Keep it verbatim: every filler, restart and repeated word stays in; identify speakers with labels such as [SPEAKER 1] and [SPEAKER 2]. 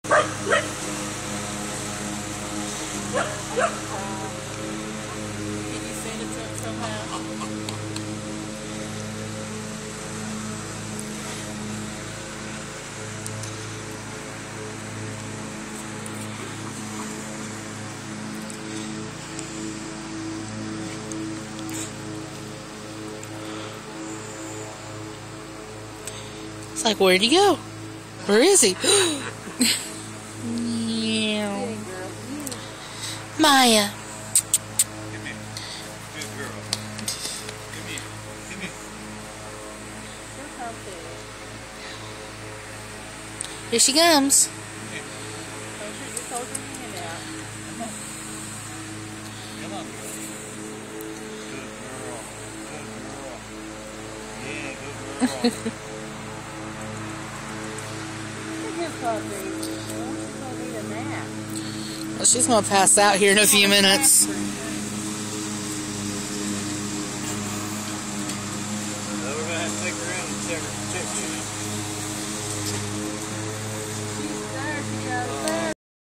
[SPEAKER 1] you send it to him somehow?
[SPEAKER 2] It's like, where'd he go? Where is he? Maya.
[SPEAKER 3] Come here. Good girl. Come here. Come here.
[SPEAKER 2] Here she comes.
[SPEAKER 3] Come on. Good girl. Good girl. Yeah, good girl.
[SPEAKER 2] Well, she's going to pass out here in a few minutes.
[SPEAKER 3] Now we're going to have to take her in and check her. Check her.